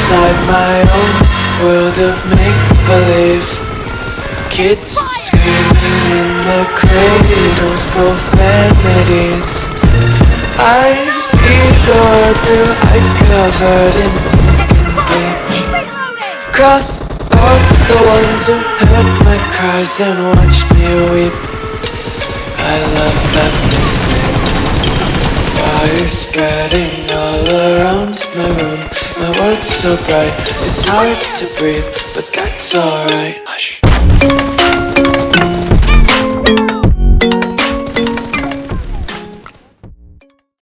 inside my own world of make-believe. Kids screaming in the cradles, profanities. I see the world through ice covered in ink and bleach. Cross off the ones who heard my cries and watched me weep. I love nothing. Fire spreading all around my room. My world's so bright, it's hard to breathe, but that's alright. Hush.